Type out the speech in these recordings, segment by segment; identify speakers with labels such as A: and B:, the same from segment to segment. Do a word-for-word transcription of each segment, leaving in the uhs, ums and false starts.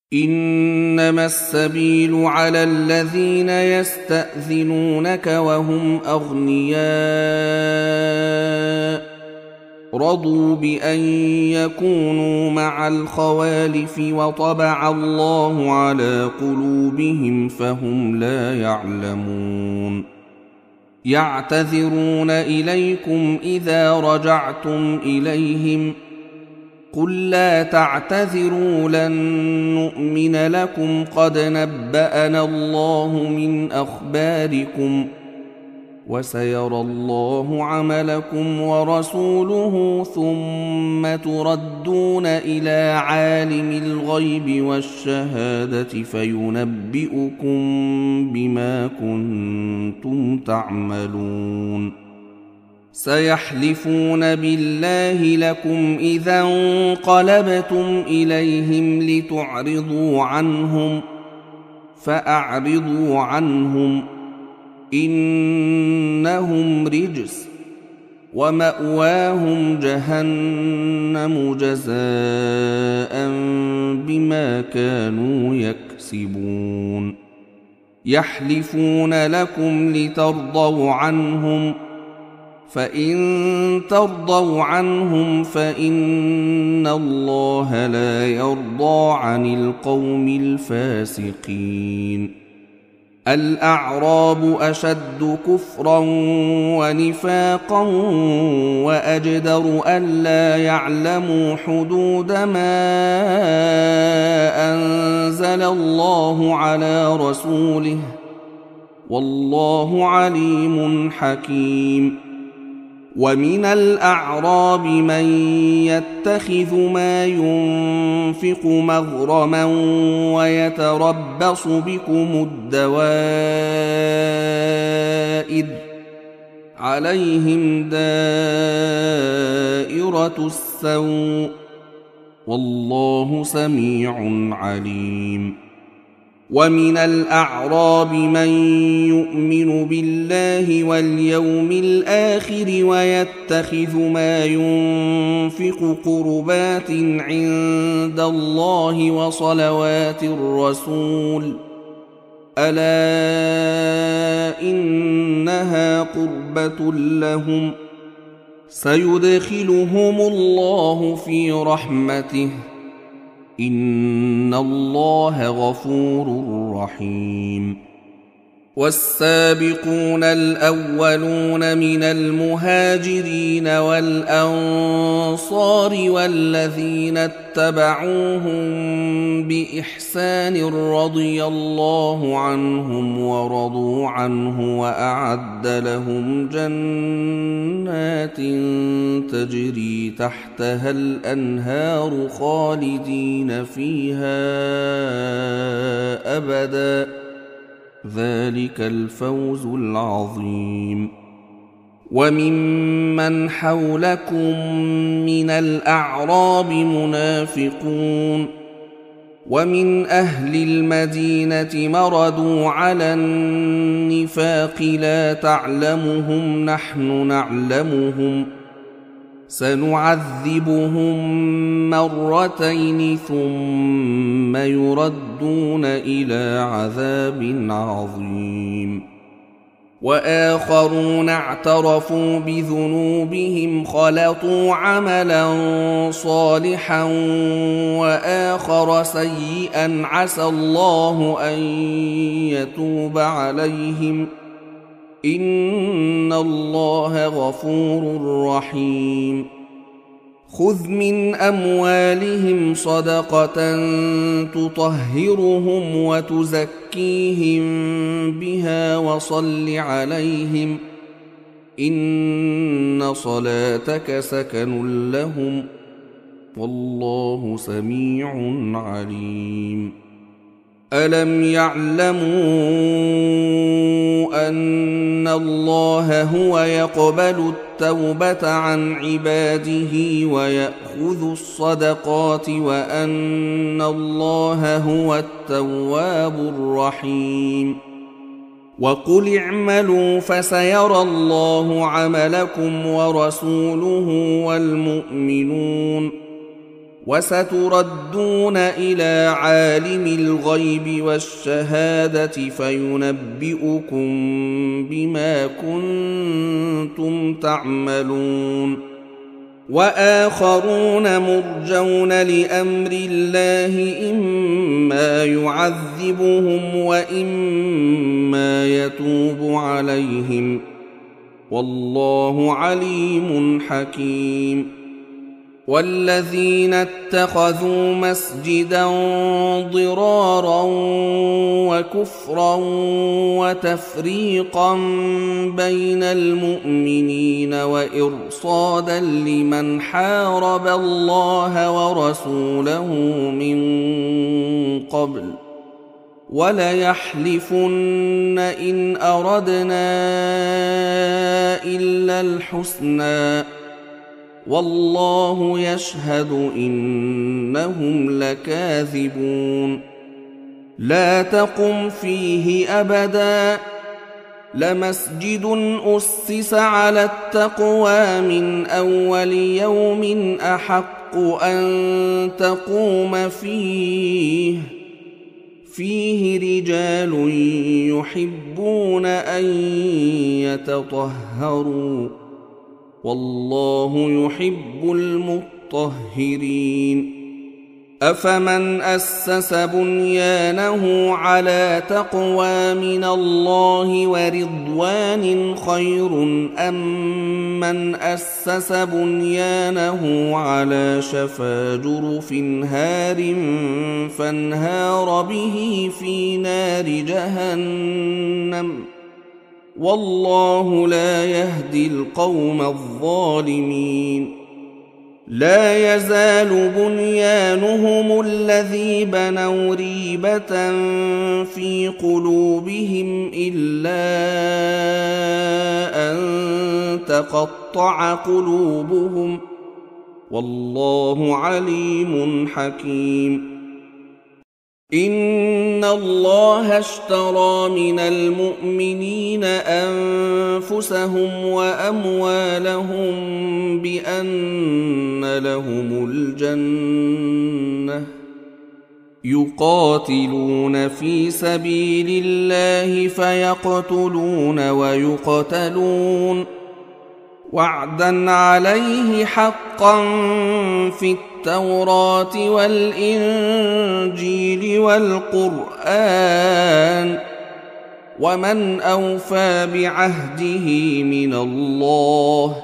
A: إنما السبيل على الذين يستأذنونك وهم أغنياء رضوا بأن يكونوا مع الخوالف وطبع الله على قلوبهم فهم لا يعلمون يعتذرون إليكم إذا رجعتم إليهم قل لا تعتذروا لن نؤمن لكم قد نبأنا الله من أخباركم وسيرى الله عملكم ورسوله ثم تردون إلى عالم الغيب والشهادة فينبئكم بما كنتم تعملون سيحلفون بالله لكم إذا انقلبتم إليهم لتعرضوا عنهم فأعرضوا عنهم إنهم رجس ومأواهم جهنم جزاء بما كانوا يكسبون يحلفون لكم لترضوا عنهم فإن ترضوا عنهم فإن الله لا يرضى عن القوم الفاسقين الأعراب أشد كفرا ونفاقا وأجدر ألا يعلموا حدود ما أنزل الله على رسوله والله عليم حكيم ومن الأعراب من يتخذ ما ينفق مغرما ويتربص بكم الدوائر عليهم دائرة السوء والله سميع عليم ومن الأعراب من يؤمن بالله واليوم الآخر ويتخذ ما ينفق قربات عند الله وصلوات الرسول ألا إنها قربة لهم سيدخلهم الله في رحمته إن الله غفور رحيم والسابقون الأولون من المهاجرين والأنصار والذين اتبعوهم بإحسان رضي الله عنهم ورضوا عنه وأعد لهم جنات تجري تحتها الأنهار خالدين فيها أبداً ذلك الفوز العظيم وممن حولكم من الأعراب منافقون ومن أهل المدينة مردوا على النفاق لا تعلمهم نحن نعلمهم سنعذبهم مرتين ثم يردون إلى عذاب عظيم وآخرون اعترفوا بذنوبهم خلطوا عملا صالحا وآخر سيئا عسى الله أن يتوب عليهم إن الله غفور رحيم خذ من أموالهم صدقة تطهرهم وتزكيهم بها وصل عليهم إن صلاتك سكن لهم والله سميع عليم ألم يعلموا أن الله هو يقبل التوبة عن عباده ويأخذ الصدقات وأن الله هو التواب الرحيم وقل اعملوا فسيرى الله عملكم ورسوله والمؤمنون وستردون إلى عالم الغيب والشهادة فينبئكم بما كنتم تعملون. وآخرون مرجون لأمر الله إما يعذبهم وإما يتوب عليهم، والله عليم حكيم. والذين اتخذوا مسجدا ضرارا وكفرا وتفريقا بين المؤمنين وإرصادا لمن حارب الله ورسوله من قبل وليحلفن إن أردنا إلا الحسنى والله يشهد إنهم لكاذبون. لا تقم فيه أبدا لمسجد أسس على التقوى من أول يوم أحق أن تقوم فيه فيه رجال يحبون أن يتطهروا والله يحب المطهرين. أفمن أسس بنيانه على تقوى من الله ورضوان خير أم من أسس بنيانه على شفا جرف هار فانهار به في نار جهنم والله لا يهدي القوم الظالمين. لا يزال بنيانهم الذي بنوا ريبة في قلوبهم إلا أن تقطع قلوبهم والله عليم حكيم. إن الله اشترى من المؤمنين أنفسهم وأموالهم بأن لهم الجنة يقاتلون في سبيل الله فيقتلون ويقتلون وعدا عليه حقا في التوراة والإنجيل والقرآن ومن أوفى بعهده من الله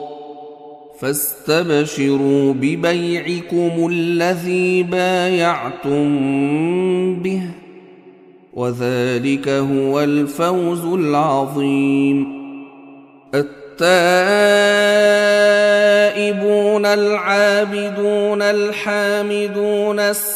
A: فاستبشروا ببيعكم الذي بايعتم به وذلك هو الفوز العظيم. التائبون العابدون الحامدون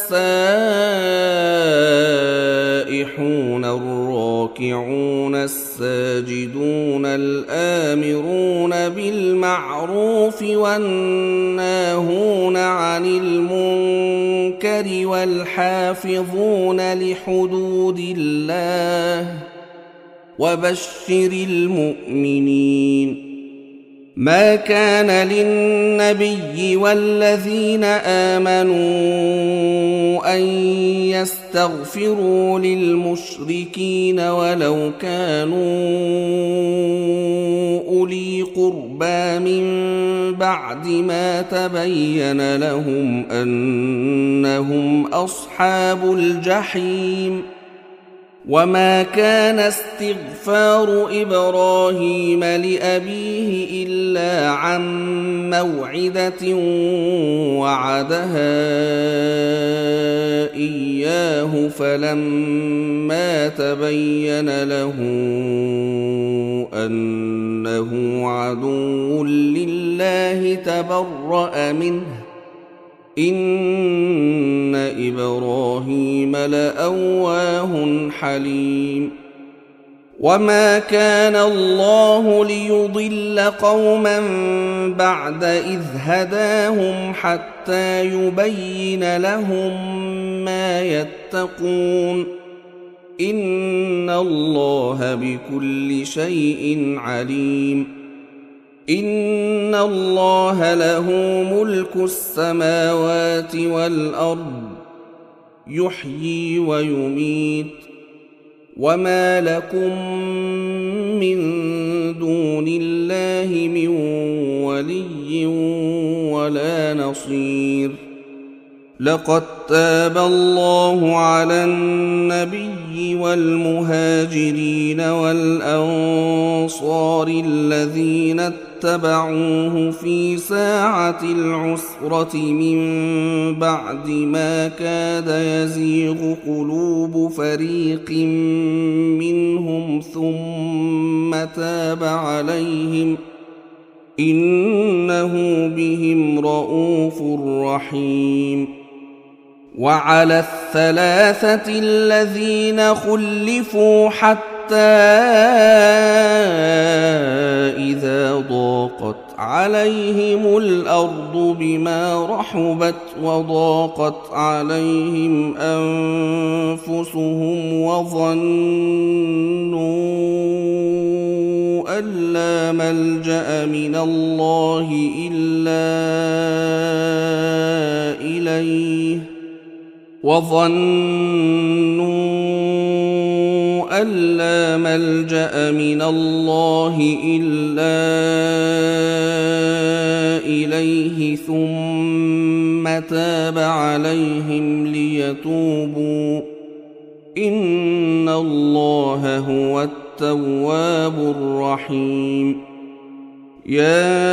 A: السائحون الراكعون الساجدون الآمرون بالمعروف والناهون عن المنكر والحافظون لحدود الله وبشر المؤمنين. ما كان للنبي والذين آمنوا أن يستغفروا للمشركين ولو كانوا أولي قربى من بعد ما تبين لهم أنهم أصحاب الجحيم. وما كان استغفار إبراهيم لأبيه إلا عن موعدة وعدها إياه فلما تبين له أنه عدو لله تبرأ منه إن إبراهيم لأواه حليم. وما كان الله ليضل قوما بعد إذ هداهم حتى يبين لهم ما يتقون إن الله بكل شيء عليم. إن الله له ملك السماوات والأرض يحيي ويميت وما لكم من دون الله من ولي ولا نصير لقد تاب الله على النبي والمهاجرين والأنصار الذين اتبعوه في ساعة العسرة من بعد ما كاد يزيغ قلوب فريق منهم ثم تاب عليهم إنه بهم رءوف رحيم وعلى الثلاثة الذين خلفوا حتى إذا ضاقت عليهم الأرض بما رحبت وضاقت عليهم أنفسهم وظنوا أن لا ملجأ من الله إلا إليه وظنوا أن لا ملجأ من الله إلا إليه ثم تاب عليهم ليتوبوا إن الله هو التواب الرحيم يا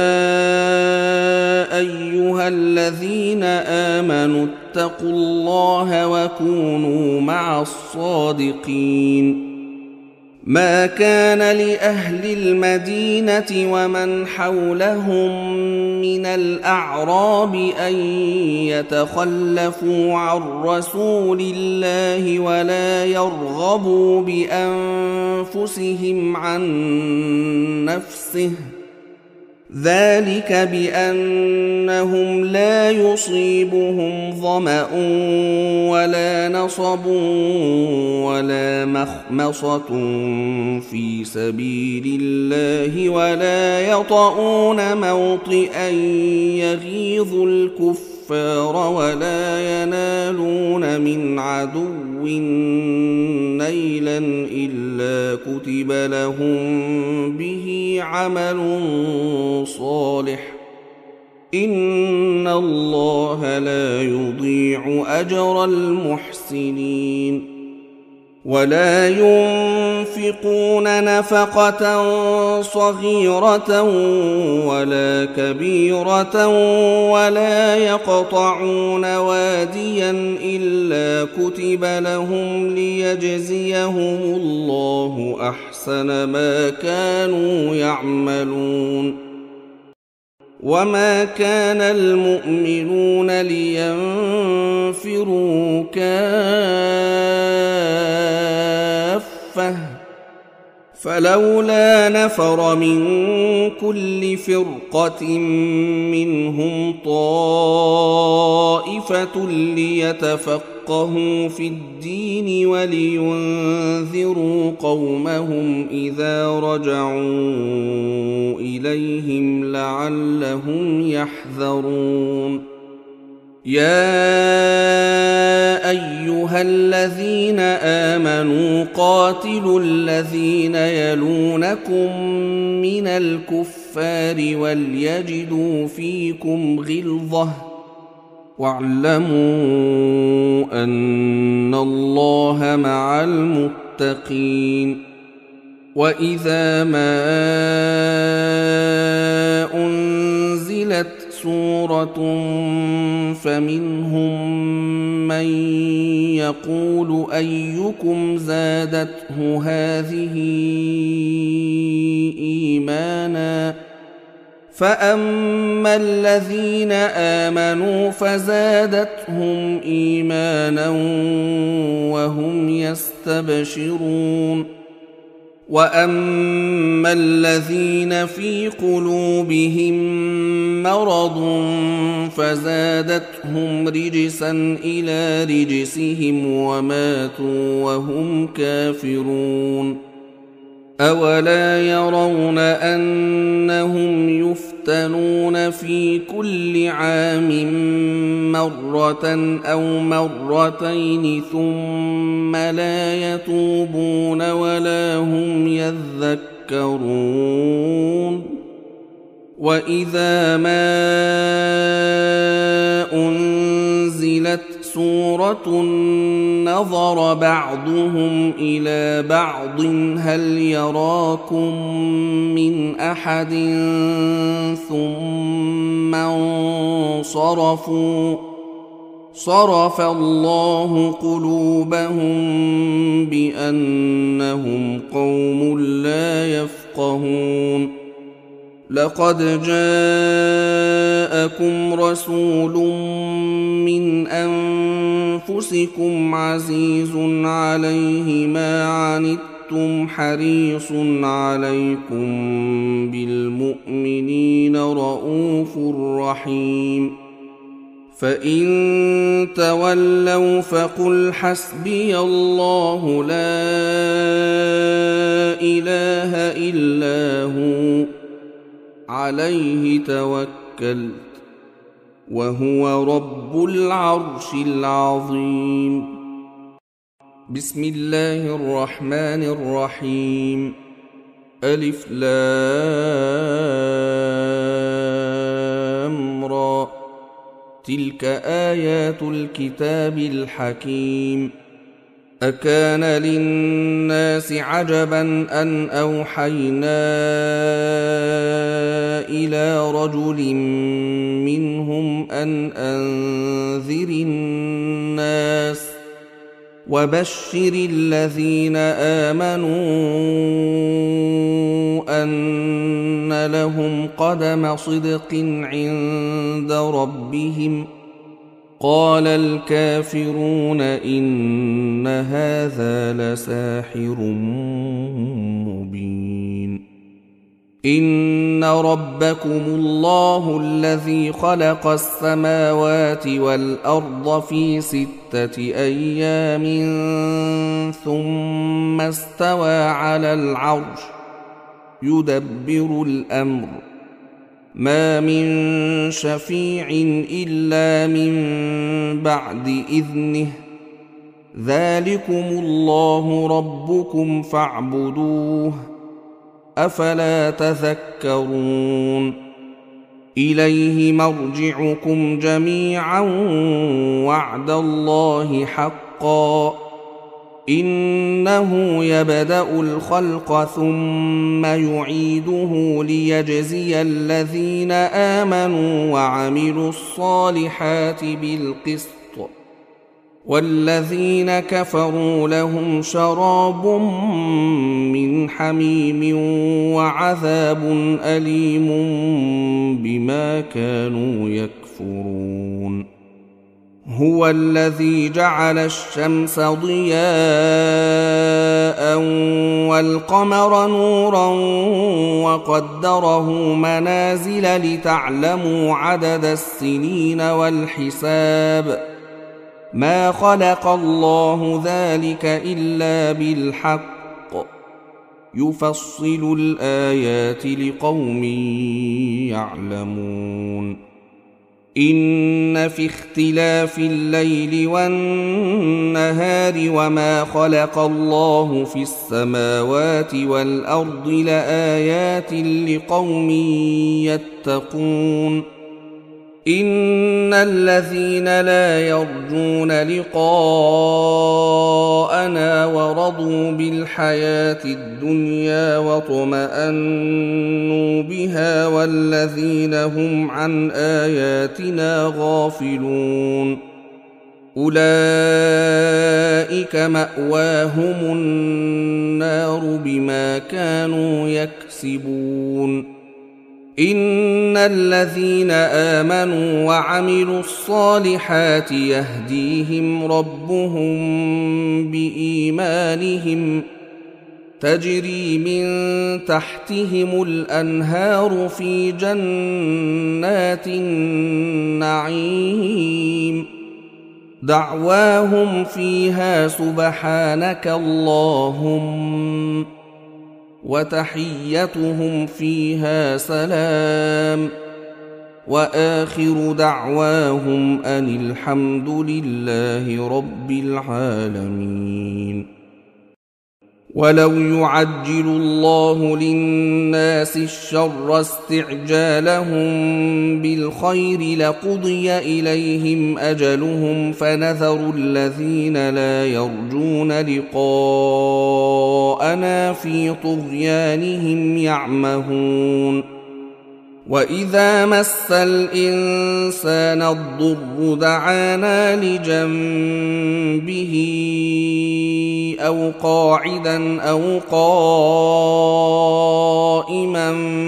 A: أيها الذين آمنوا اتقوا الله وكونوا مع الصادقين ما كان لأهل المدينة ومن حولهم من الأعراب أن يتخلفوا عن رسول الله ولا يرغبوا بأنفسهم عن نفسه ذلك بأنهم لا يصيبهم ظمأ ولا نصب ولا مخمصة في سبيل الله ولا يطؤون موطئا يغيظ الكفار ولا ينالون من عدو نيلا إلا كتب لهم به عمل صالح إن الله لا يضيع أجر المحسنين ولا ينفقون نفقة صغيرة ولا كبيرة ولا يقطعون واديا إلا كتب لهم ليجزيهم الله أحسن ما كانوا يعملون وما كان المؤمنون لينفروا كافة فلولا نفر من كل فرقة منهم طائفة ليتفقهوا في الدين ولينذروا قومهم إذا رجعوا إليهم لعلهم يحذرون يا أيها الذين آمنوا قاتلوا الذين يلونكم من الكفار وليجدوا فيكم غلظة واعلموا أن الله مع المتقين وإذا ما أنزلت سورة فمنهم من يقول أيكم زادته هذه إيمانا فأما الذين آمنوا فزادتهم إيمانا وهم يستبشرون وأما الذين في قلوبهم مرض فزادتهم رجسا إلى رجسهم وماتوا وهم كافرون أولا يرون أنهم يفتنون في كل عام مرة أو مرتين ثم لا يتوبون ولا هم يذكرون وإذا ما أنزلت سورة نظر بعضهم إلى بعض هل يراكم من أحد ثم انصرفوا صرف الله قلوبهم بأنهم قوم لا يفقهون لقد جاءكم رسول من أنفسكم عزيز عليه ما عنتم حريص عليكم بالمؤمنين رؤوف رحيم فإن تولوا فقل حسبي الله لا إله إلا هو عليه توكلت وهو رب العرش العظيم. بسم الله الرحمن الرحيم. ألف لام را تلك آيات الكتاب الحكيم. أكان للناس عجبا أن أوحينا إلى رجل منهم أن أنذر الناس وبشر الذين آمنوا أن لهم قدم صدق عند ربهم قال الكافرون إن هذا لساحر مبين. إن ربكم الله الذي خلق السماوات والأرض في ستة أيام ثم استوى على العرش يدبر الأمر ما من شفيع إلا من بعد إذنه ذلكم الله ربكم فاعبدوه أفلا تذكرون. إليه مرجعكم جميعا وعد الله حقا إنه يبدأ الخلق ثم يعيده ليجزي الذين آمنوا وعملوا الصالحات بالقسط والذين كفروا لهم شراب من حميم وعذاب أليم بما كانوا يكفرون. هو الذي جعل الشمس ضياء والقمر نورا وقدره منازل لتعلموا عدد السنين والحساب ما خلق الله ذلك إلا بالحق يفصل الآيات لقوم يعلمون. إن في اختلاف الليل والنهار وما خلق الله في السماوات والأرض لآيات لقوم يتقون. إن الذين لا يرجون لقاءنا ورضوا بالحياة الدنيا واطمأنوا بها والذين هم عن آياتنا غافلون أولئك مأواهم النار بما كانوا يكسبون. إن الذين آمنوا وعملوا الصالحات يهديهم ربهم بإيمانهم تجري من تحتهم الأنهار في جنات النعيم دعواهم فيها سبحانك اللهم وتحيتهم فيها سلام وآخر دعواهم أن الحمد لله رب العالمين. ولو يعجل الله للناس الشر استعجالهم بالخير لقضي إليهم أجلهم فنذر الذين لا يرجون لقاءنا في طغيانهم يعمهون. وإذا مس الإنسان الضر دعانا لجنبه أو قاعدا أو قائما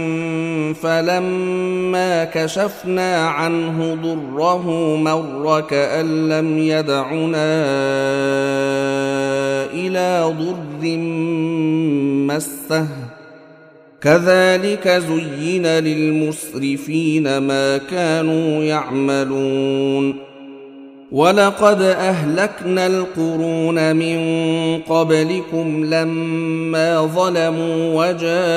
A: فلما كشفنا عنه ضره مر كأن لم يدعنا إلى ضر مسه كذلك زين للمسرفين ما كانوا يعملون. ولقد أهلكنا القرون من قبلكم لما ظلموا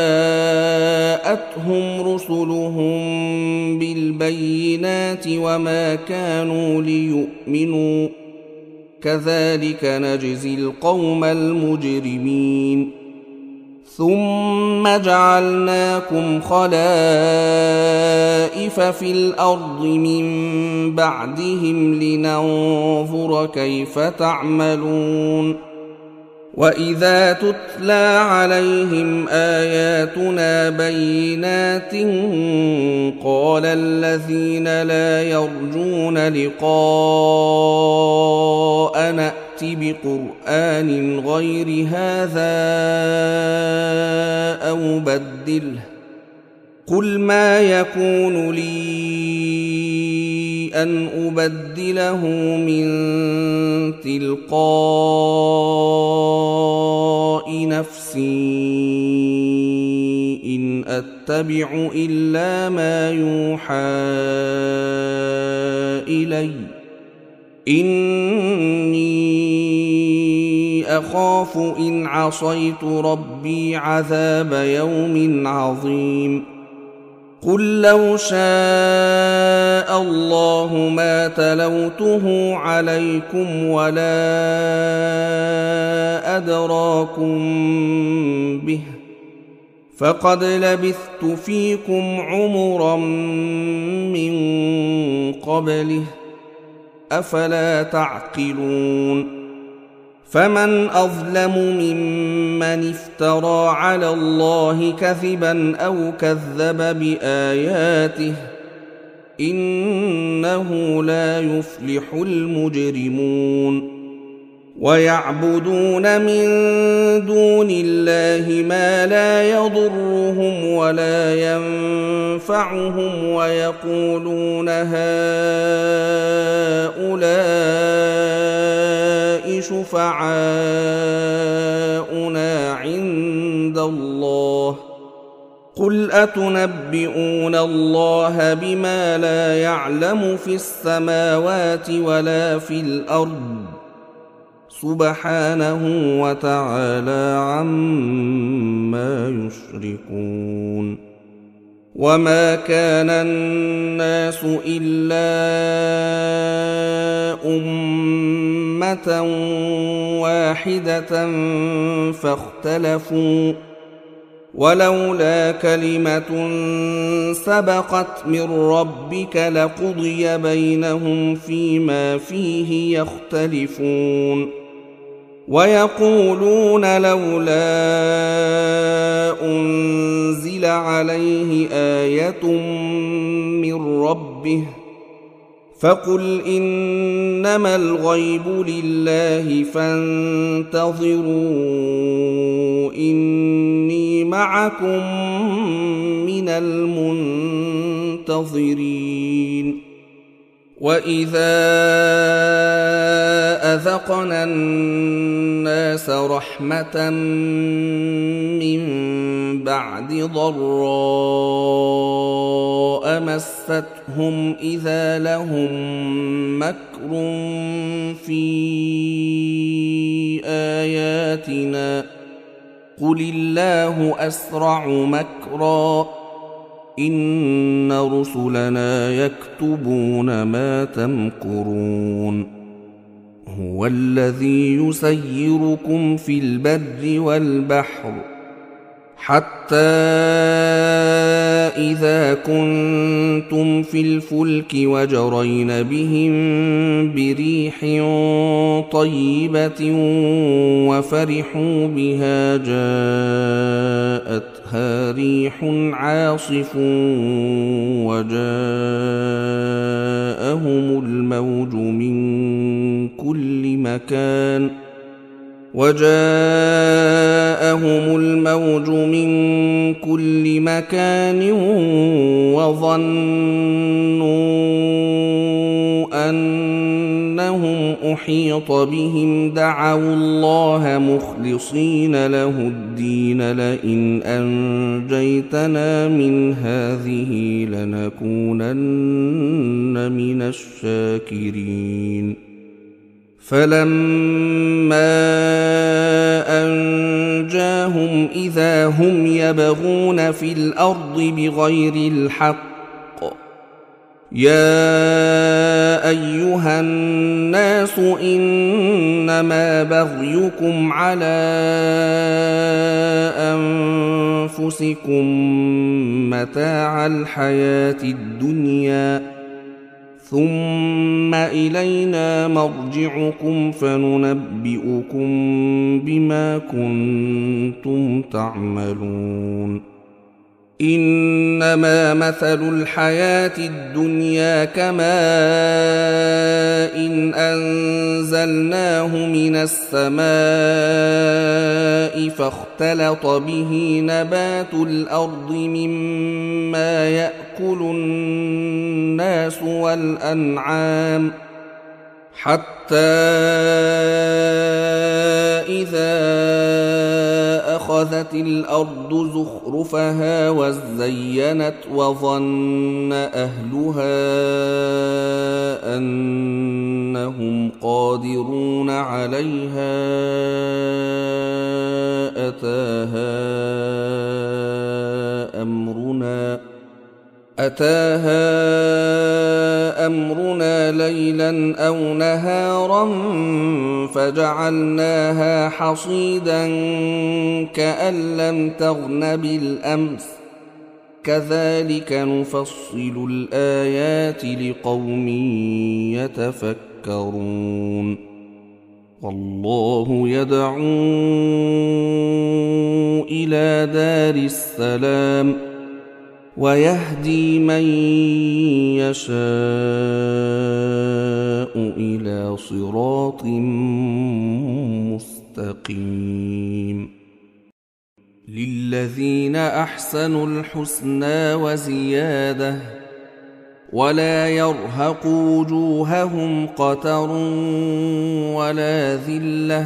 A: وجاءتهم رسلهم بالبينات وما كانوا ليؤمنوا كذلك نجزي القوم المجرمين. ثم جعلناكم خلائف في الأرض من بعدهم لننظر كيف تعملون. وإذا تتلى عليهم آياتنا بينات قال الذين لا يرجون لقاءنا بقرآن غير هذا أو بدله قل ما يكون لي أن أبدله من تلقاء نفسي إن أتبع إلا ما يوحى إلي إني أخاف إن عصيت ربي عذاب يوم عظيم. قل لو شاء الله ما تلوته عليكم ولا أدراكم به فقد لبثت فيكم عمرا من قبله أفلا تعقلون. فمن أظلم ممن افترى على الله كذبا أو كذب بآياته إنه لا يفلح المجرمون. ويعبدون من دون الله ما لا يضرهم ولا ينفعهم ويقولون هؤلاء شفعاؤنا عند الله قل أتنبئون الله بما لا يعلم في السماوات ولا في الأرض سبحانه وتعالى عما يشركون. وما كان الناس إلا أمة واحدة فاختلفوا ولولا كلمة سبقت من ربك لقضي بينهم فيما فيه يختلفون. ويقولون لولا أنزل عليه آية من ربه فقل إنما الغيب لله فانتظروا إني معكم من المنتظرين. وإذا أذقنا الناس رحمة من بعد ضراء مستهم إذا لهم مكر في آياتنا قل الله أسرع مكرا إن رسلنا يكتبون ما تمكرون هو الذي يسيركم في البر والبحر حتى إذا كنتم في الفلك وجرين بهم بريح طيبة وفرحوا بها جاءتها ريح عاصف وجاءهم الموج من كل مكان وجاءهم الموج من كل مكان وظنوا أنهم أحيط بهم دعوا الله مخلصين له الدين لئن أنجيتنا من هذه لنكونن من الشاكرين فلما أنجاهم إذا هم يبغون في الأرض بغير الحق يا أيها الناس إنما بغيكم على أنفسكم متاع الحياة الدنيا ثم إلينا مرجعكم فننبئكم بما كنتم تعملون إنما مثل الحياة الدنيا كماء إن أنزلناه من السماء فاختلط به نبات الأرض مما يأكل الناس والأنعام حتى إذا أخذت الأرض زخرفها وزينت وظن أهلها أنهم قادرون عليها أتاها أمرنا أتاها أمرنا ليلا أو نهارا فجعلناها حصيدا كأن لم تغن بالأمس كذلك نفصل الآيات لقوم يتفكرون والله يدعو إلى دار السلام ويهدي من يشاء إلى صراط مستقيم للذين أحسنوا الحسنى وزيادة ولا يرهق وجوههم قتر ولا ذلة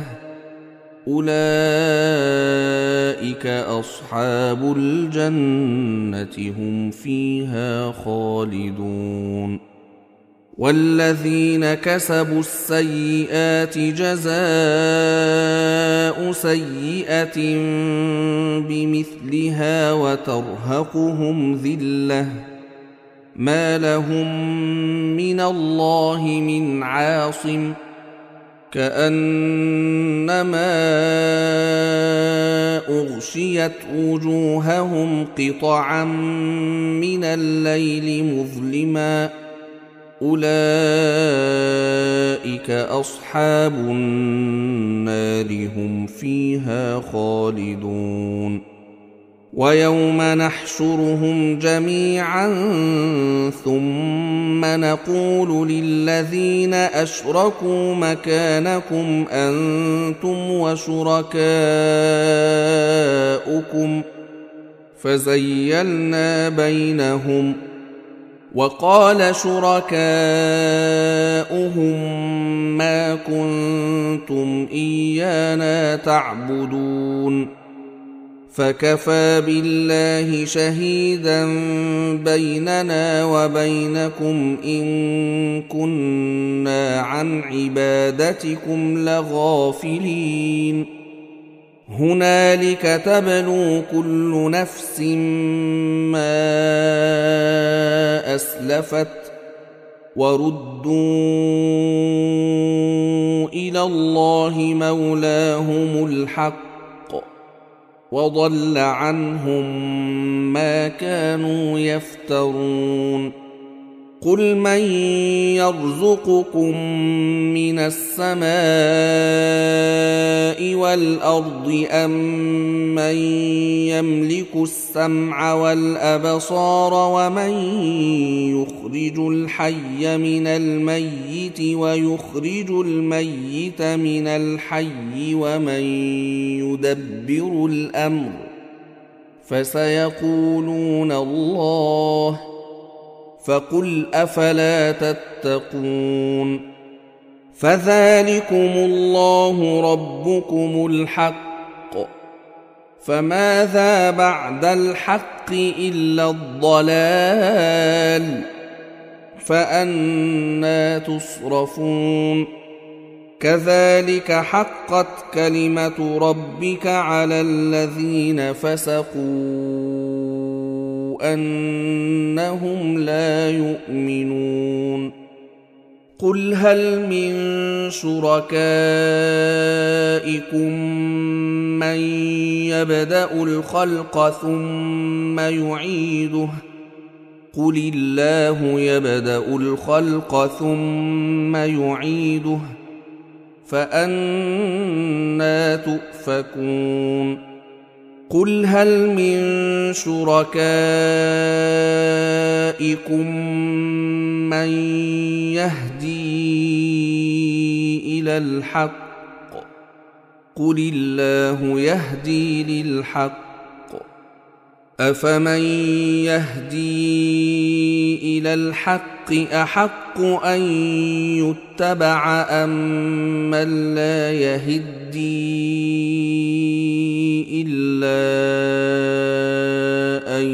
A: أولئك أصحاب الجنة هم فيها خالدون والذين كسبوا السيئات جزاء سيئة بمثلها وترهقهم ذلة ما لهم من الله من عاصم كأنما أغشيت وجوههم قطعا من الليل مظلما أولئك أصحاب النار هم فيها خالدون ويوم نحشرهم جميعا ثم نقول للذين أشركوا مكانكم أنتم وشركاؤكم فزيلنا بينهم وقال شركاؤهم ما كنتم إيانا تعبدون فكفى بالله شهيدا بيننا وبينكم إن كنا عن عبادتكم لغافلين هنالك تبلو كل نفس ما أسلفت وردوا إلى الله مولاهم الحق وضل عنهم ما كانوا يفترون قل من يرزقكم من السماء والأرض أم من يملك السمع والأبصار ومن يخرج الحي من الميت ويخرج الميت من الحي ومن يدبر الأمر فسيقولون الله فقل أفلا تتقون فذلكم الله ربكم الحق فماذا بعد الحق إلا الضلال فأنى تصرفون كذلك حقت كلمة ربك على الذين فسقوا أنهم لا يؤمنون قل هل من شركائكم من يبدأ الخلق ثم يعيده قل الله يبدأ الخلق ثم يعيده فأنى تؤفكون قل هل من شركائكم من يهدي إلى الحق قل الله يهدي للحق أفمن يهدي إلى الحق أحق أن يتبع أم من لا يهدي إلا أن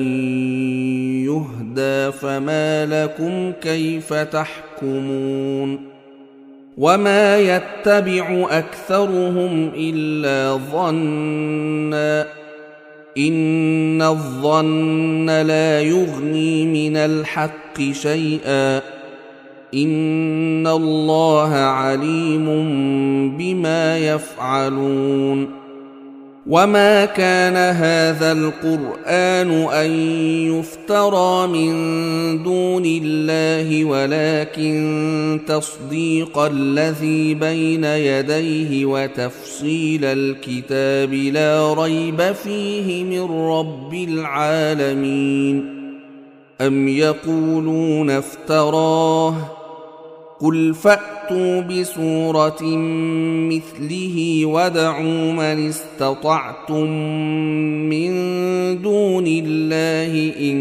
A: يهدى فما لكم كيف تحكمون وما يتبع أكثرهم إلا ظنًّا إن الظن لا يغني من الحق شيئا إن الله عليم بما يفعلون وما كان هذا القرآن أن يفترى من دون الله ولكن تصديق الذي بين يديه وتفصيل الكتاب لا ريب فيه من رب العالمين أم يقولون افتراه قل فأتوا بسورة مثله وادعوا من استطعتم من دون الله إن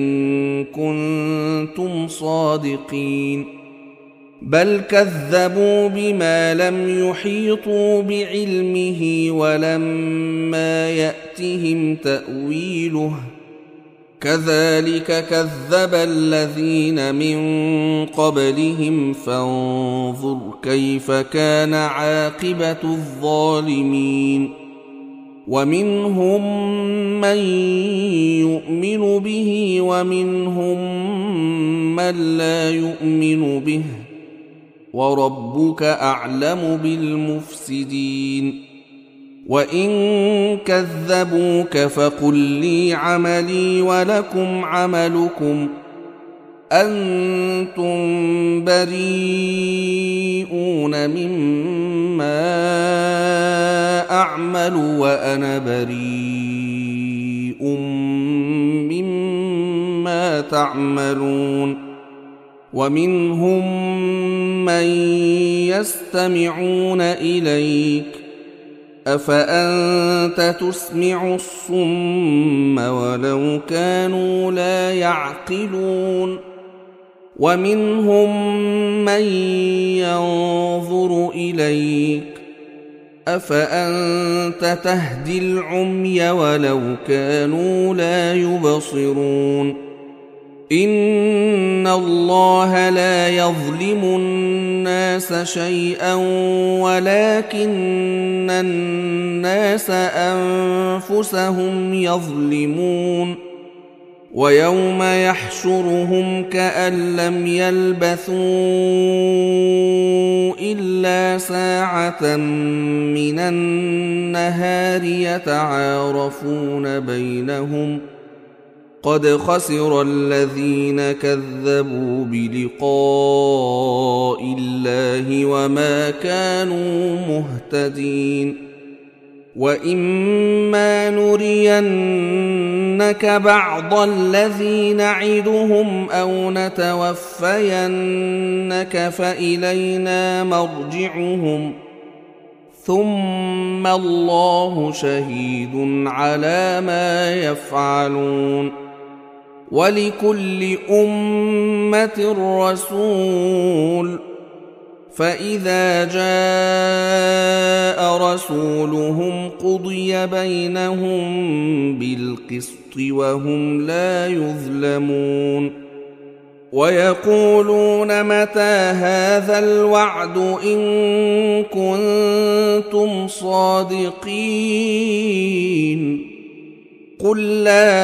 A: كنتم صادقين بل كذبوا بما لم يحيطوا بعلمه ولما يأتهم تأويله كذلك كذب الذين من قبلهم فانظر كيف كان عاقبة الظالمين ومنهم من يؤمن به ومنهم من لا يؤمن به وربك أعلم بالمفسدين وإن كذبوك فقل لي عملي ولكم عملكم أنتم بريئون مما أعمل وأنا بريء مما تعملون ومنهم من يستمعون إليك أفأنت تسمع الصم ولو كانوا لا يعقلون ومنهم من ينظر إليك أفأنت تهدي العمي ولو كانوا لا يبصرون إن الله لا يظلم الناس شيئا ولكن الناس أنفسهم يظلمون ويوم يحشرهم كأن لم يلبثوا إلا ساعة من النهار يتعارفون بينهم قد خسر الذين كذبوا بلقاء الله وما كانوا مهتدين وإما نرينك بعض الذي نعدهم أو نتوفينك فإلينا مرجعهم ثم الله شهيد على ما يفعلون ولكل أمة رسول فإذا جاء رسولهم قضي بينهم بالقسط وهم لا يظلمون ويقولون متى هذا الوعد إن كنتم صادقين قل لا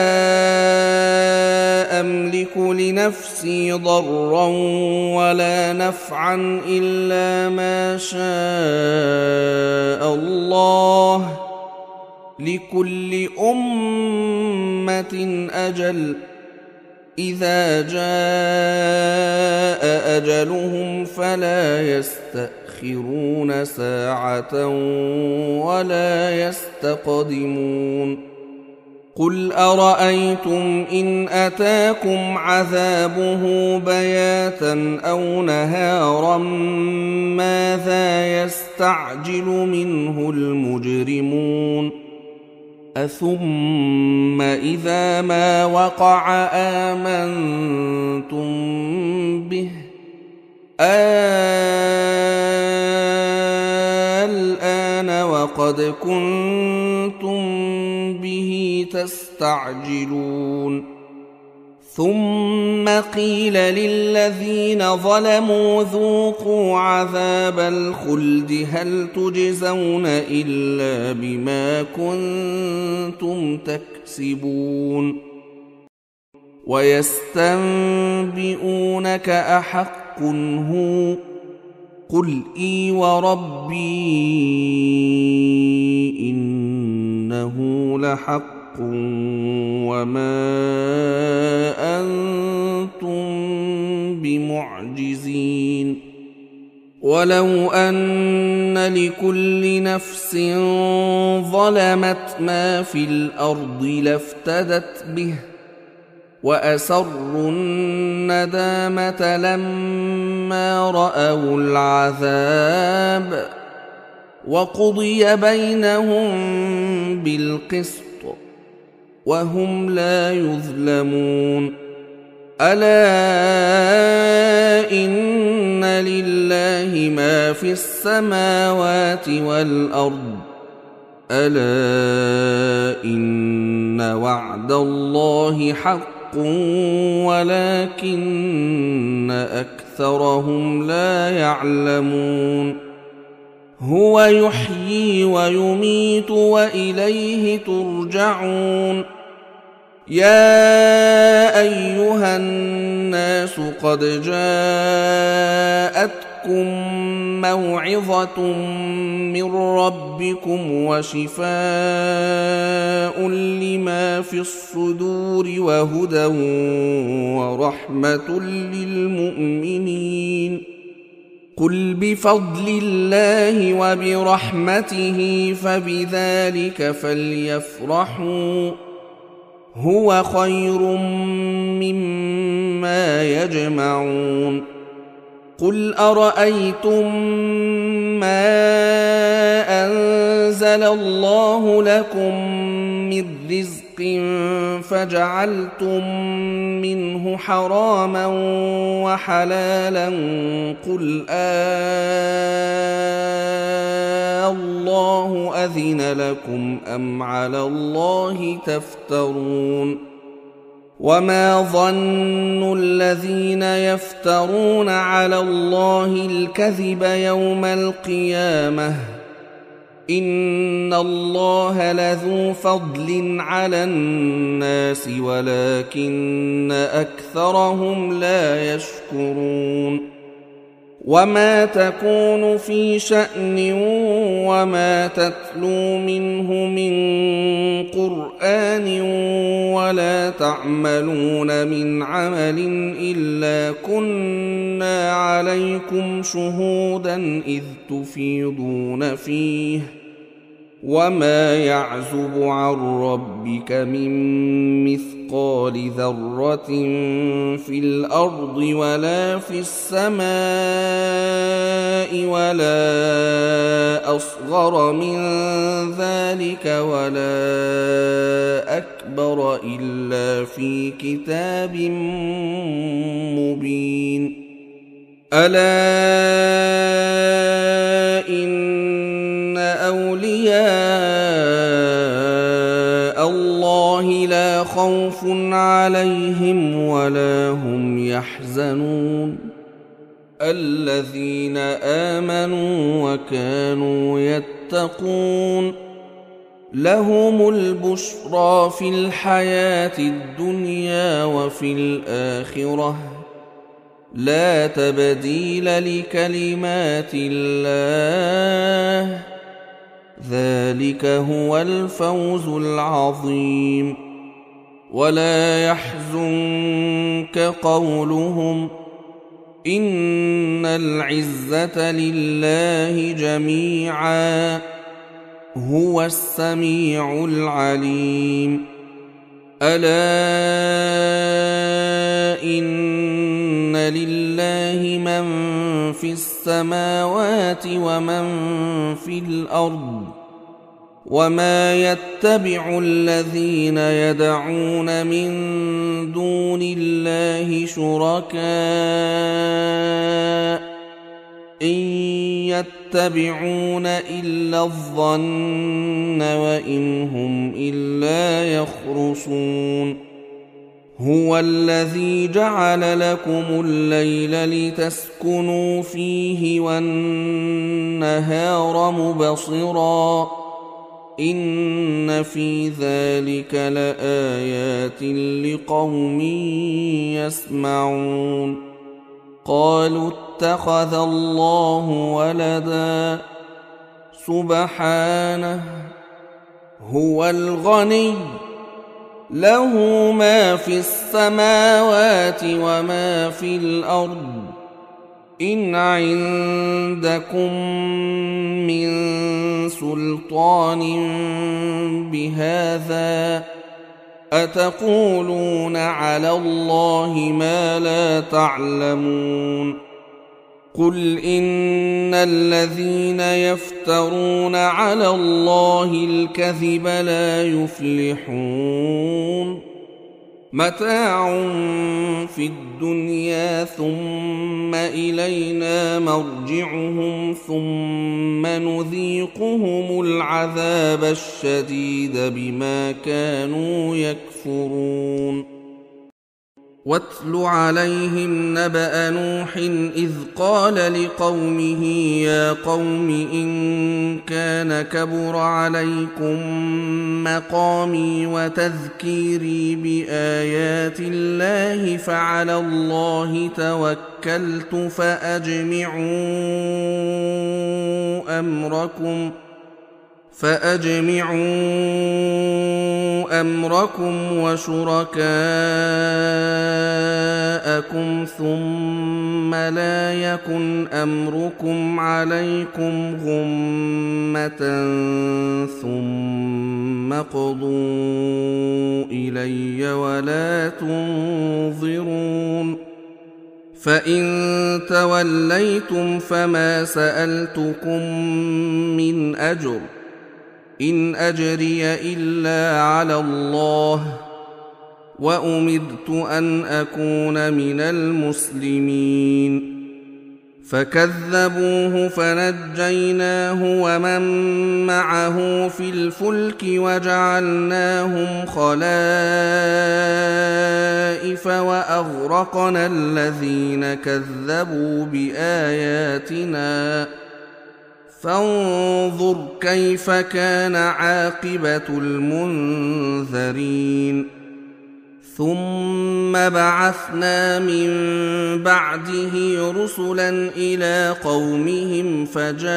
A: أملك لنفسي ضرا ولا نفعا إلا ما شاء الله لكل أمة أجل إذا جاء أجلهم فلا يستأخرون ساعة ولا يستقدمون قل أرأيتم إن أتاكم عذابه بياتا أو نهارا ماذا يستعجل منه المجرمون أثم إذا ما وقع آمنتم به الآن وقد كنتم به تستعجلون ثم قيل للذين ظلموا ذوقوا عذاب الخلد هل تجزون إلا بما كنتم تكسبون ويستنبئونك أحق هو قل إي وربي إنه لحق وما أنتم بمعجزين ولو أن لكل نفس ظلمت ما في الأرض لافتدت به وأسروا الندامة لما رأوا العذاب وقضي بينهم بالقسط وهم لا يظلمون ألا إن لله ما في السماوات والأرض ألا إن وعد الله حق ولكن أكثرهم لا يعلمون هو يحيي ويميت وإليه ترجعون يا أيها الناس قد جاءتكم موعظة من ربكم وشفاء لما في الصدور وهدى ورحمة للمؤمنين قل بفضل الله وبرحمته فبذلك فليفرحوا هو خير مما يجمعون قل أرأيتم ما أنزل الله لكم من رزق فجعلتم منه حراما وحلالا قل آه الله أذن لكم أم على الله تفترون وما ظن الذين يفترون على الله الكذب يوم القيامة إن الله لذو فضل على الناس ولكن أكثرهم لا يشكرون وما تكون في شأن وما تتلو منه من قرآن ولا تعملون من عمل إلا كنا عليكم شهودا إذ تفيضون فيه وما يعزب عن ربك من مثقال ذرة في الأرض ولا في السماء ولا أصغر من ذلك ولا أكبر إلا في كتاب مبين ألا إن أولياء الله لا خوف عليهم ولا هم يحزنون الذين آمنوا وكانوا يتقون لهم البشرى في الحياة الدنيا وفي الآخرة لا تبديل لكلمات الله ذلك هو الفوز العظيم ولا يحزنك قولهم إن العزة لله جميعا هو السميع العليم ألا إن لله من في السماوات ومن في الأرض وما يتبع الذين يدعون من دون الله شركاء إن يتبعون إلا الظن وإن هم إلا يخرصون هو الذي جعل لكم الليل لتسكنوا فيه والنهار مبصرا إن في ذلك لآيات لقوم يسمعون قالوا اتخذ الله ولدا سبحانه هو الغني له ما في السماوات وما في الأرض إن عندكم من سلطان بهذا أتقولون على الله ما لا تعلمون قل إن الذين يفترون على الله الكذب لا يفلحون متاع في الدنيا ثم إلينا مرجعهم ثم نذيقهم العذاب الشديد بما كانوا يكفرون واتل عليهم نبأ نوح إذ قال لقومه يا قوم إن كان كبر عليكم مقامي وتذكيري بآيات الله فعلى الله توكلت فأجمعوا أمركم فأجمعوا أمركم وشركاءكم ثم لا يكن أمركم عليكم غمة ثم اقضوا إلي ولا تنظرون فإن توليتم فما سألتكم من أجر إن أجري إلا على الله وأمرت أن أكون من المسلمين فكذبوه فنجيناه ومن معه في الفلك وجعلناهم خلائف وأغرقنا الذين كذبوا بآياتنا فانظر كيف كان عاقبة المنذرين ثم بعثنا من بعده رسلا إلى قومهم فجاءوهم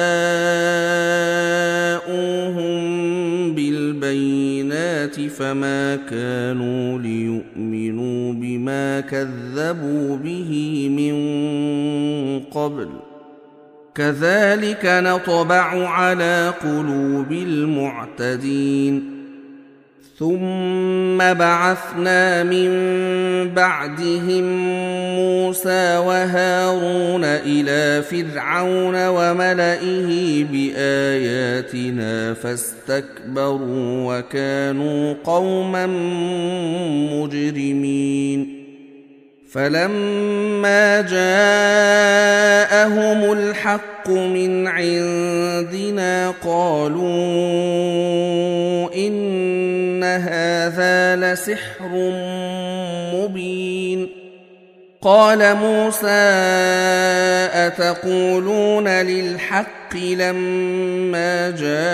A: بالبينات فما كانوا ليؤمنوا بما كذبوا به من قبل كذلك نطبع على قلوب المعتدين ثم بعثنا من بعدهم موسى وهارون إلى فرعون وملئه بآياتنا فاستكبروا وكانوا قوما مجرمين فلما جاءهم الحق من عندنا قالوا إن هذا لسحر مبين قال موسى أتقولون للحق لما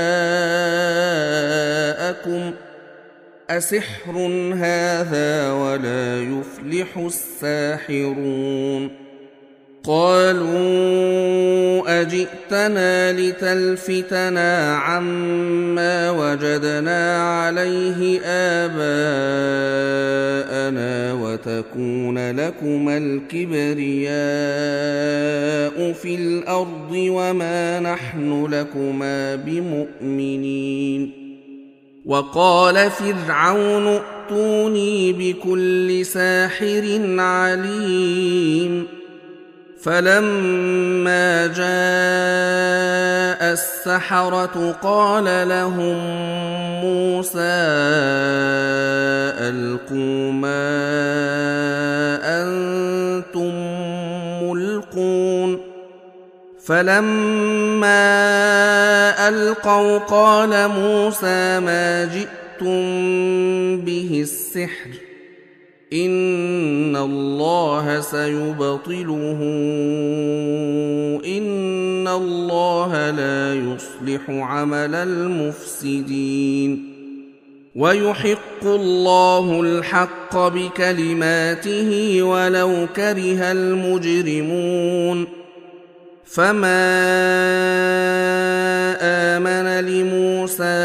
A: جاءكم أسحر هذا ولا يفلح الساحرون قالوا أجئتنا لتلفتنا عما وجدنا عليه آباءنا وتكون لكما الكبرياء في الأرض وما نحن لكما بمؤمنين وقال فرعون ائتوني بكل ساحر عليم فلما جاء السحرة قال لهم موسى ألقوا ما أنتم ملقون فلما ألقوا قال موسى ما جئتم به السحر إن الله سيبطله إن الله لا يصلح عمل المفسدين ويحق الله الحق بكلماته ولو كره المجرمون فما آمن لموسى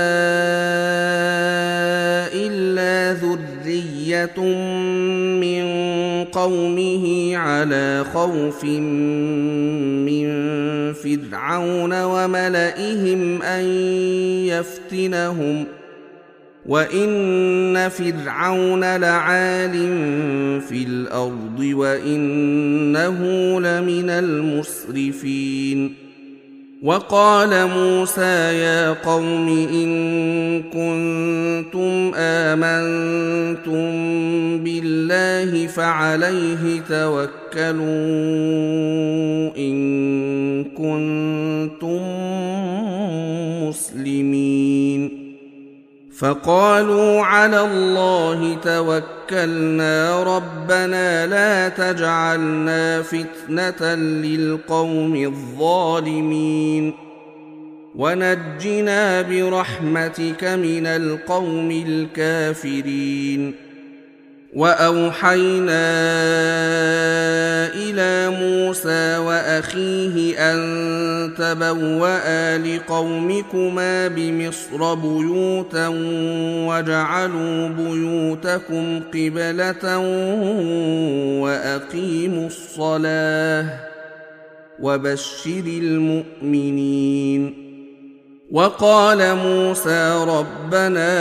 A: إلا ذرية من قومه على خوف من فرعون وملئهم أن يفتنهم وإن فرعون لعال في الأرض وإنه لمن المسرفين وقال موسى يا قوم إن كنتم آمنتم بالله فعليه توكلوا إن كنتم مسلمين فقالوا على الله توكلنا ربنا لا تجعلنا فتنة للقوم الظالمين ونجنا برحمتك من القوم الكافرين وأوحينا إلى موسى وأخيه أن تبوأ لقومكما بمصر بيوتا واجعلوا بيوتكم قبلة وأقيموا الصلاة وبشر المؤمنين وقال موسى ربنا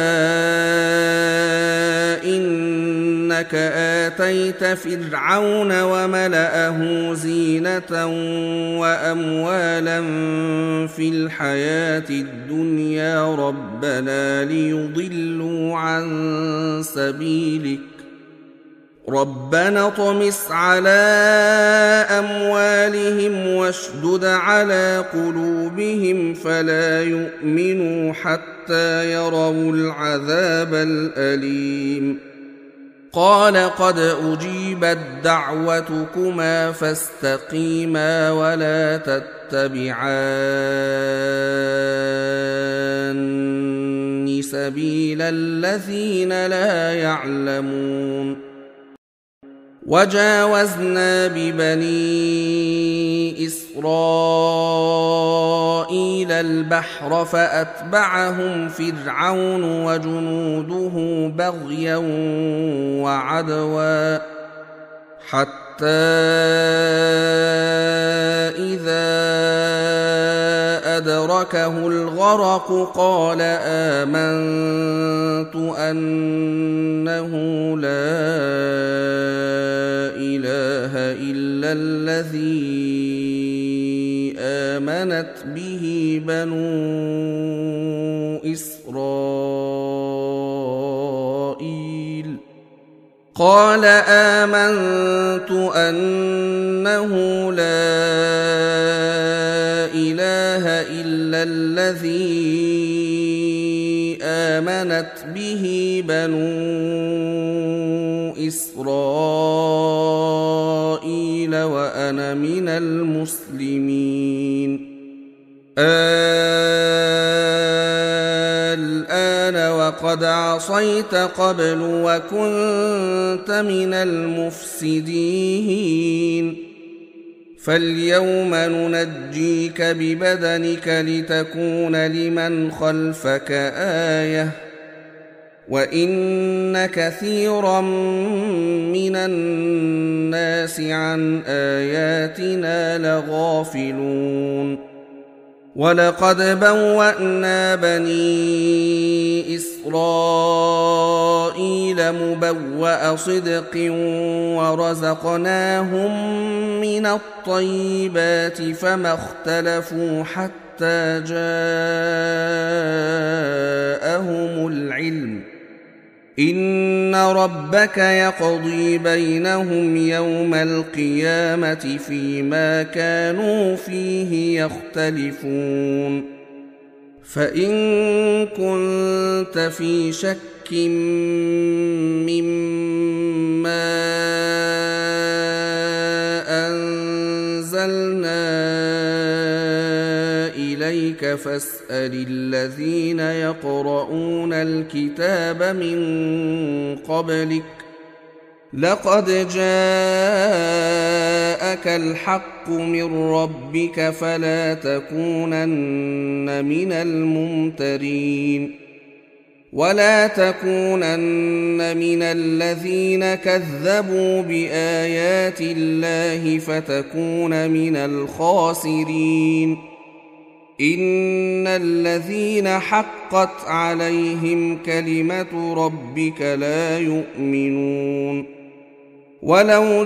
A: إنك آتيت فرعون وملأه زينة وأموالا في الحياة الدنيا ربنا ليضلوا عن سبيلك ربنا اطمس على أموالهم واشدد على قلوبهم فلا يؤمنوا حتى يروا العذاب الأليم قال قد أجيبت دعوتكما فاستقيما ولا تتبعان سبيل الذين لا يعلمون وجاوزنا ببني إسرائيل البحر فأتبعهم فرعون وجنوده بغيا وعدوا حتى إذا أدركه الغرق قال آمنت أنه لا إله إلا الذي آمنت به بنو إسرائيل قال آمنت أنه لا إله إلا الذي آمنت به بنو إسرائيل وأنا من المسلمين الآن وقد عصيت قبل وكنت من المفسدين فاليوم ننجيك ببدنك لتكون لمن خلفك آية وإن كثيرا من الناس عن آياتنا لغافلون ولقد بوأنا بني إسرائيل مبوأ صدق ورزقناهم من الطيبات فما اختلفوا حتى جاءهم العلم إن ربك يقضي بينهم يوم القيامة فيما كانوا فيه يختلفون فإن كنت في شك مما أنزلنا إليك فاسأل الذين يقرؤون الكتاب من قبلك لقد جاءك الحق من ربك فلا تكونن من الممترين ولا تكونن من الذين كذبوا بآيات الله فتكون من الخاسرين إن الذين حقت عليهم كلمة ربك لا يؤمنون ولو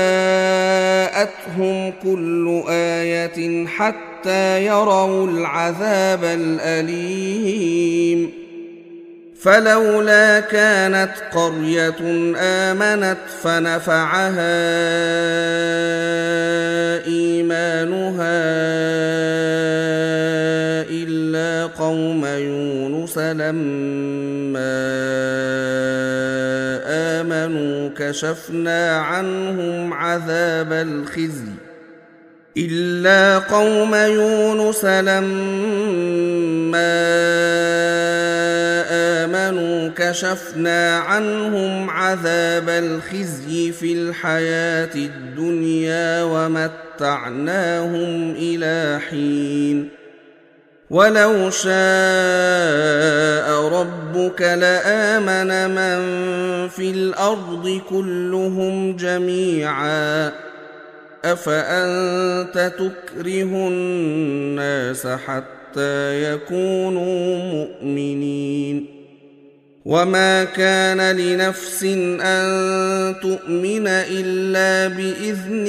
A: جاءتهم كل آية حتى يروا العذاب الأليم فلولا كانت قرية آمنت فنفعها إيمانها إلا قوم يونس لما آمنوا كشفنا عنهم عذاب الخزي إلا قوم يونس لما آمنوا كشفنا عنهم عذاب الخزي في الحياة الدنيا ومتعناهم إلى حين ولو شاء ربك لآمن من في الأرض كلهم جميعا أفأنت تكره الناس حتى يكونوا مؤمنين وما كان لنفس أن تؤمن إلا بإذن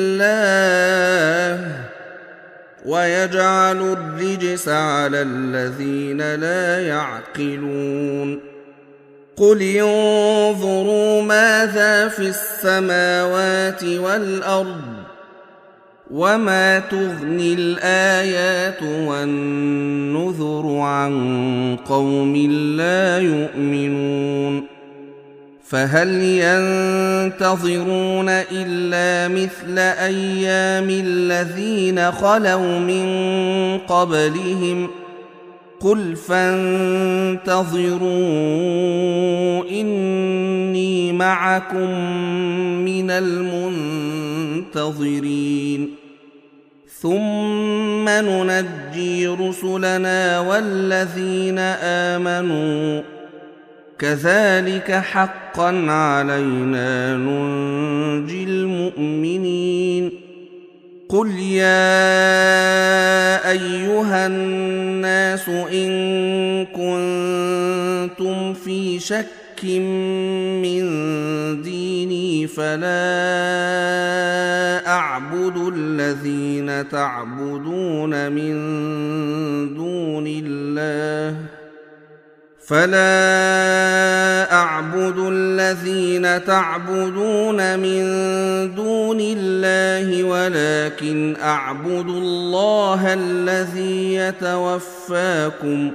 A: الله ويجعل الرجس على الذين لا يعقلون قل انظروا ماذا في السماوات والأرض وما تغني الآيات والنذر عن قوم لا يؤمنون فهل ينتظرون إلا مثل أيام الذين خلوا من قبلهم قل فانتظروا إني معكم من المنتظرين ثم ننجي رسلنا والذين آمنوا كذلك حقا علينا ننجي المؤمنين قل يا أيها الناس إن كنتم في شك من ديني فلا أعبد الذين تعبدون من دون الله فلا أعبد الذين تعبدون من دون الله ولكن أعبد الله الذي يتوفاكم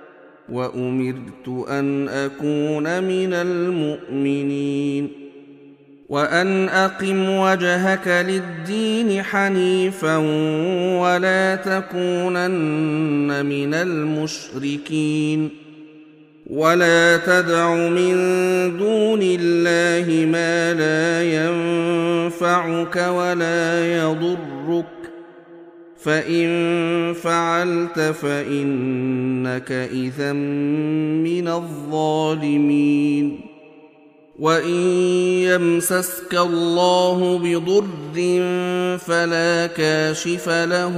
A: وأمرت أن أكون من المؤمنين وأن أقم وجهك للدين حنيفا ولا تكونن من المشركين ولا تدع من دون الله ما لا ينفعك ولا يضرك فإن فعلت فإنك إذا من الظالمين وإن يمسسك الله بضر فلا كاشف له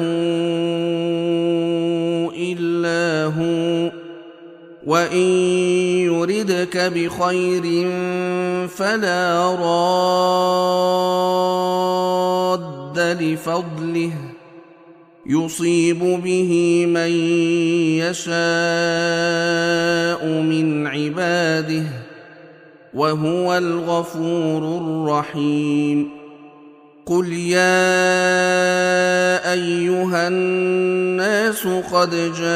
A: إلا هو وإن يردك بخير فلا راد لفضله يصيب به من يشاء من عباده وهو الغفور الرحيم قل يا أيها الناس قد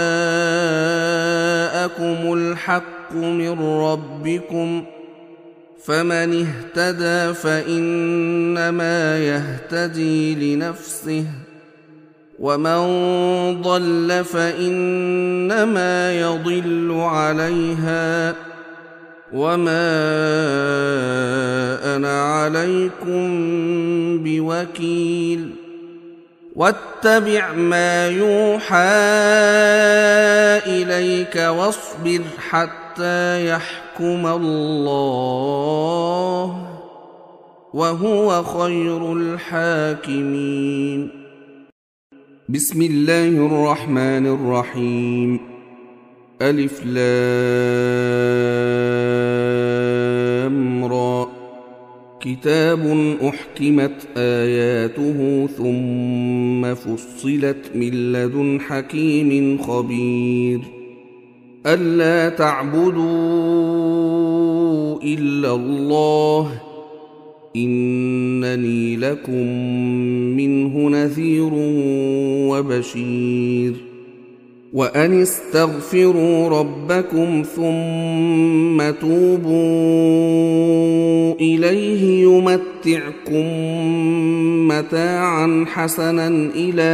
A: جاءكم الحق من ربكم فمن اهتدى فإنما يهتدي لنفسه ومن ضل فإنما يضل عليها وما أنا عليكم بوكيل واتبع ما يوحى إليك واصبر حتى يحكم الله وهو خير الحاكمين بسم الله الرحمن الرحيم ألف لام را كتاب أحكمت آياته ثم فصلت من لدن حكيم خبير ألا تعبدوا إلا الله إنني لكم منه نذير وبشير وأن استغفروا ربكم ثم توبوا إليه يمتعكم متاعا حسنا إلى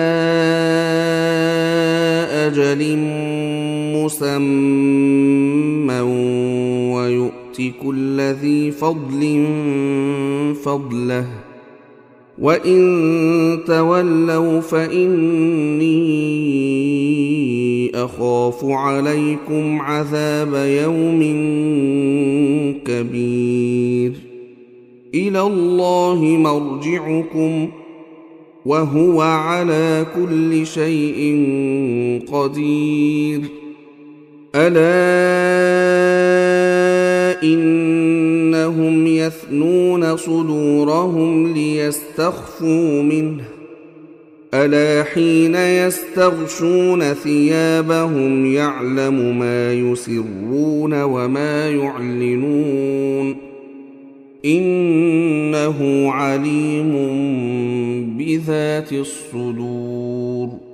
A: أجل مسمى ويؤت كل ذي فضل فضله وإن تولوا فإني أخاف عليكم عذاب يوم كبير إلى الله مرجعكم وهو على كل شيء قدير ألا إنهم يثنون صدورهم ليستخفوا منه ألا حين يستغشون ثيابهم يعلم ما يسرون وما يعلنون إنه عليم بذات الصدور